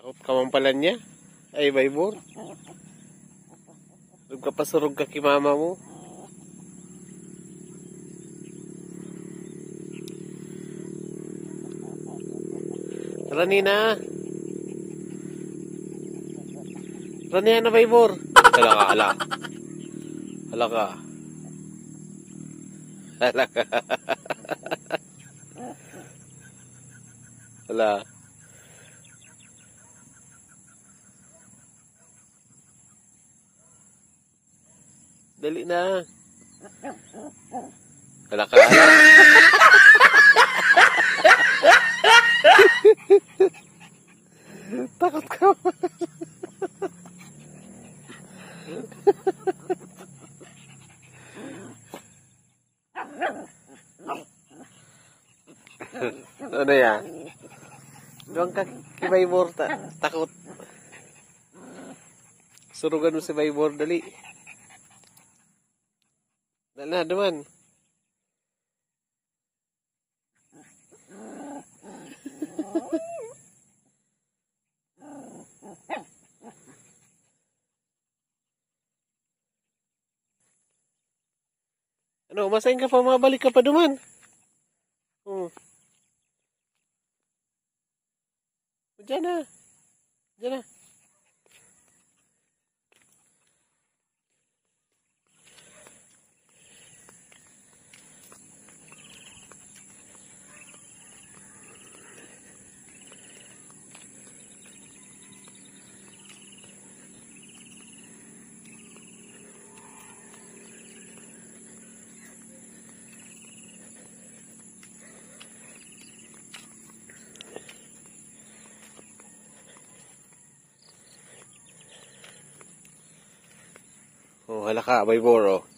Takot ka man pala niya. Ay, Baybor. Nagkapasurog ka kay mama mo. Tara, Nina. Tara niya na, Baybor. Hala ka, hala. Hala ka. Hala ka. Hala. Dali na. Hala ka, hala. Takot ka. Ano yan? Doon ka kay Baybor, takot. Surugan mo si Baybor, dali. Dali na, duman. Ano, masayin ka pa, mabalik ka pa duman. Diyan na. Diyan na. Oh, hala ka, Baybor, oh.